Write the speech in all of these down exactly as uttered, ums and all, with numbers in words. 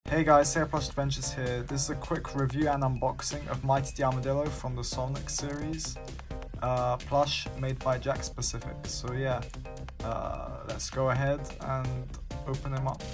Hey guys, Sega Plush Adventures here. This is a quick review and unboxing of Mighty the Armadillo from the Sonic series. Uh, plush made by Jakks Pacific. So yeah, uh, let's go ahead and open him up.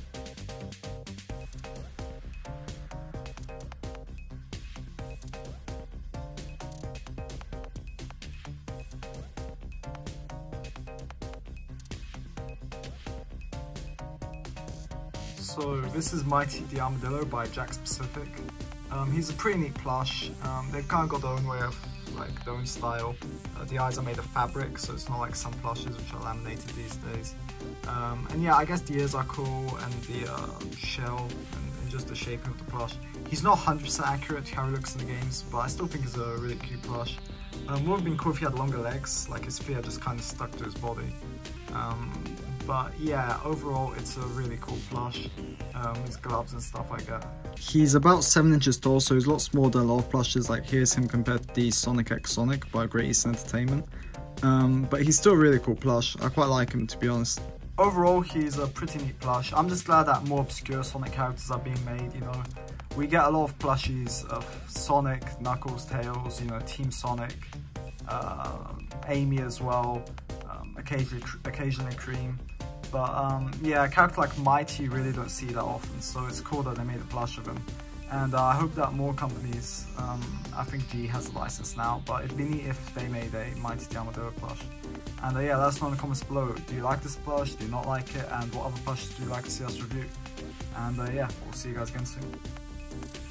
So this is Mighty the Armadillo by Jakks Pacific. Um, he's a pretty neat plush. Um, they've kind of got their own way of, like, their own style. Uh, the eyes are made of fabric, so it's not like some plushes which are laminated these days. Um, and yeah, I guess the ears are cool, and the uh, shell, and, and just the shaping of the plush. He's not one hundred percent accurate to how he looks in the games, but I still think he's a really cute plush. Um, would have been cool if he had longer legs, like his feet are just kind of stuck to his body. Um, But yeah, overall it's a really cool plush. Um, his gloves and stuff like that. He's about seven inches tall, so he's a lot smaller than a lot of plushes. Like here's him compared to the Sonic X Sonic by Great Eastern Entertainment. Um, but he's still a really cool plush. I quite like him, to be honest. Overall, he's a pretty neat plush. I'm just glad that more obscure Sonic characters are being made, you know. We get a lot of plushies of Sonic, Knuckles, Tails, you know, Team Sonic, uh, Amy as well, um, occasionally, occasionally Cream. But um, yeah, a character like Mighty you really don't see that often, so it's cool that they made a plush of him. And uh, I hope that more companies, um, I think G has a license now, but it'd be neat if they made a Mighty the Armadillo plush. And uh, yeah, let us know in the comments below. Do you like this plush? Do you not like it? And what other plushes do you like to see us review? And uh, yeah, we'll see you guys again soon.